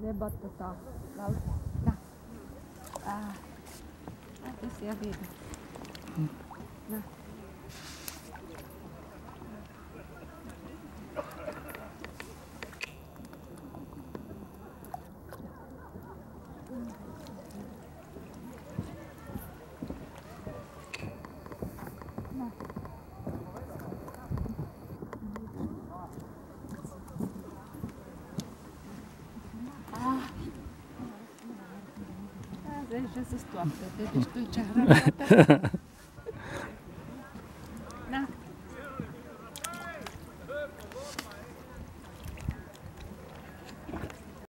Lebattotaan. Da. Tässä ja viime. No. Deja se stoapă, te duci tu ce